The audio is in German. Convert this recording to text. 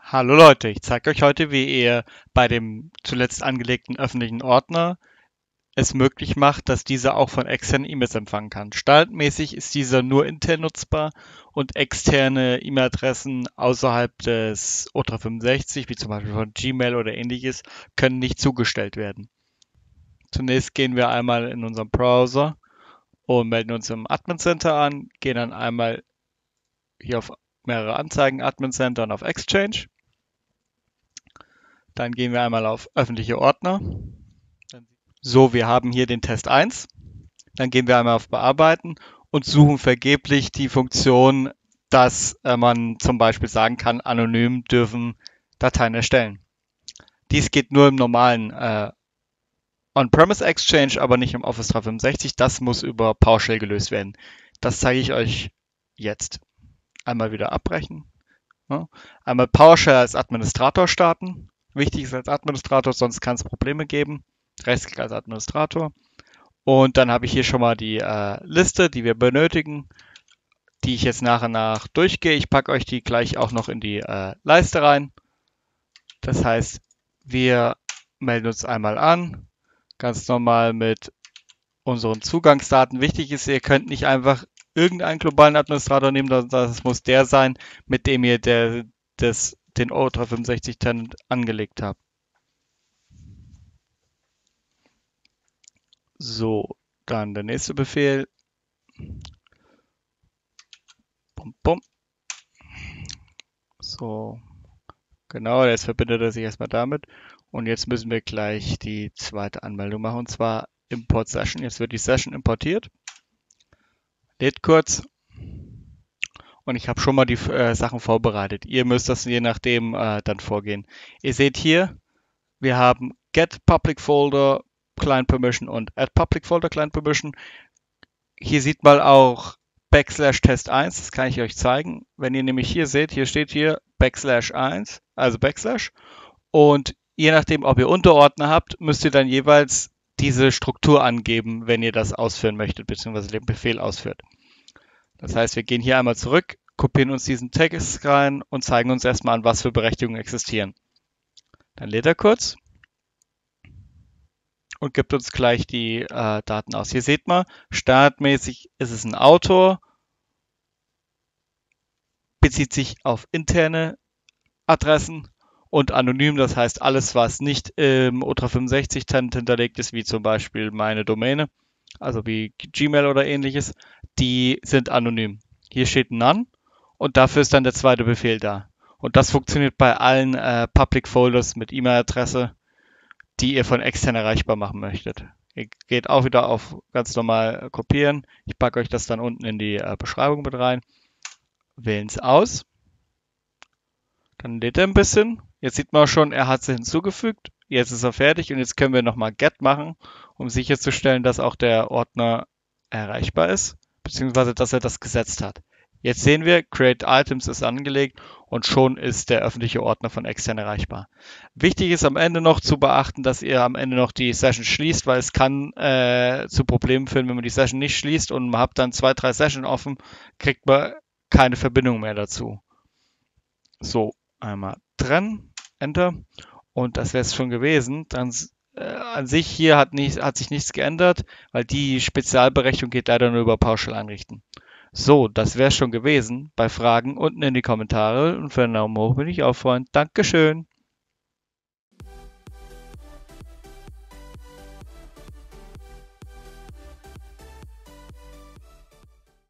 Hallo Leute, ich zeige euch heute, wie ihr bei dem zuletzt angelegten öffentlichen Ordner es möglich macht, dass dieser auch von externen E-Mails empfangen kann. Standardmäßig ist dieser nur intern nutzbar und externe E-Mail-Adressen außerhalb des O365, wie zum Beispiel von Gmail oder ähnliches, können nicht zugestellt werden. Zunächst gehen wir einmal in unseren Browser und melden uns im Admin Center an, gehen dann einmal hier auf mehrere Anzeigen, Admin Center und auf Exchange. Dann gehen wir einmal auf öffentliche Ordner. So, wir haben hier den Test 1. Dann gehen wir einmal auf Bearbeiten und suchen vergeblich die Funktion, dass man zum Beispiel sagen kann, anonym dürfen Dateien erstellen. Dies geht nur im normalen On-Premise Exchange, aber nicht im Office 365. Das muss über PowerShell gelöst werden. Das zeige ich euch jetzt. Einmal wieder abbrechen. Ja. Einmal PowerShell als Administrator starten. Wichtig ist als Administrator, sonst kann es Probleme geben. Rechtsklick als Administrator. Und dann habe ich hier schon mal die Liste, die wir benötigen, die ich jetzt nach und nach durchgehe. Ich packe euch die gleich auch noch in die Leiste rein. Das heißt, wir melden uns einmal an, ganz normal mit unseren Zugangsdaten. Wichtig ist, ihr könnt nicht einfach irgendeinen globalen Administrator nehmen, das muss der sein, mit dem ihr den O365-Tenant angelegt habt. So, dann der nächste Befehl. Bum, bum. So, genau, jetzt verbindet er sich erstmal damit. Und jetzt müssen wir gleich die zweite Anmeldung machen, und zwar Import Session. Jetzt wird die Session importiert. Lädt kurz. Und ich habe schon mal die Sachen vorbereitet. Ihr müsst das je nachdem dann vorgehen. Ihr seht hier, wir haben Get Public Folder Client Permission und Add Public Folder Client Permission. Hier sieht man auch /test1, das kann ich euch zeigen. Wenn ihr nämlich hier seht, hier steht hier /1, also Backslash. Und je nachdem, ob ihr Unterordner habt, müsst ihr dann jeweils diese Struktur angeben, wenn ihr das ausführen möchtet, beziehungsweise den Befehl ausführt. Das heißt, wir gehen hier einmal zurück, kopieren uns diesen Text rein und zeigen uns erstmal an, was für Berechtigungen existieren. Dann lädt er kurz und gibt uns gleich die Daten aus. Hier seht man, standardmäßig ist es ein Autor, bezieht sich auf interne Adressen und anonym, das heißt alles, was nicht im O365-Tenant hinterlegt ist, wie zum Beispiel meine Domäne, also wie Gmail oder ähnliches, die sind anonym. Hier steht None und dafür ist dann der zweite Befehl da. Und das funktioniert bei allen Public Folders mit E-Mail-Adresse, die ihr von extern erreichbar machen möchtet. Ihr geht auch wieder auf ganz normal kopieren. Ich packe euch das dann unten in die Beschreibung mit rein. Wählen es aus. Dann lädt er ein bisschen. Jetzt sieht man schon, er hat sie hinzugefügt. Jetzt ist er fertig und jetzt können wir nochmal Get machen, um sicherzustellen, dass auch der Ordner erreichbar ist, beziehungsweise dass er das gesetzt hat. Jetzt sehen wir, Create Items ist angelegt und schon ist der öffentliche Ordner von extern erreichbar. Wichtig ist am Ende noch zu beachten, dass ihr am Ende noch die Session schließt, weil es kann zu Problemen führen, wenn man die Session nicht schließt und man hat dann 2, 3 Sessions offen, kriegt man keine Verbindung mehr dazu. So, einmal trennen, Enter und das wäre es schon gewesen. Dann an sich hier hat sich nichts geändert, weil die Spezialberechtigung geht leider nur über PowerShell einrichten. So, das wäre schon gewesen. Bei Fragen unten in die Kommentare und für einen Daumen hoch bin ich auch Freund. Dankeschön.